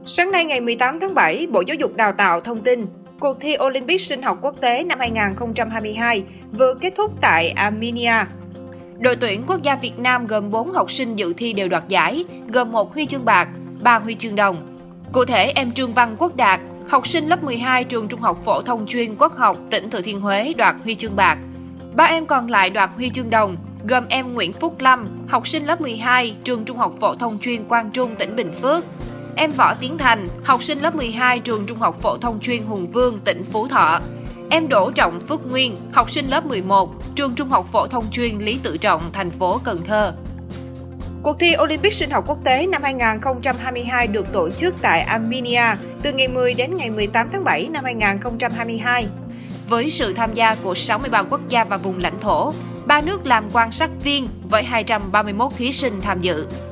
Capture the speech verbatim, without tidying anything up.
Sáng nay ngày mười tám tháng bảy, Bộ Giáo dục Đào tạo thông tin, cuộc thi Olympic sinh học quốc tế năm hai nghìn không trăm hai mươi hai vừa kết thúc tại Armenia. Đội tuyển quốc gia Việt Nam gồm bốn học sinh dự thi đều đoạt giải, gồm một huy chương bạc, ba huy chương đồng. Cụ thể, em Trương Văn Quốc Đạt, học sinh lớp mười hai trường Trung học phổ thông chuyên Quốc học tỉnh Thừa Thiên Huế đoạt huy chương bạc. Ba em còn lại đoạt huy chương đồng, gồm em Nguyễn Phúc Lâm, học sinh lớp mười hai trường Trung học phổ thông chuyên Quang Trung tỉnh Bình Phước. Em Võ Tiến Thành, học sinh lớp mười hai trường Trung học phổ thông chuyên Hùng Vương tỉnh Phú Thọ. Em Đỗ Trọng Phước Nguyên, học sinh lớp mười một, trường Trung học phổ thông chuyên Lý Tự Trọng, thành phố Cần Thơ. Cuộc thi Olympic sinh học quốc tế năm hai nghìn không trăm hai mươi hai được tổ chức tại Armenia từ ngày mười đến ngày mười tám tháng bảy năm hai nghìn không trăm hai mươi hai. Với sự tham gia của sáu mươi ba quốc gia và vùng lãnh thổ, ba nước làm quan sát viên với hai trăm ba mươi mốt thí sinh tham dự.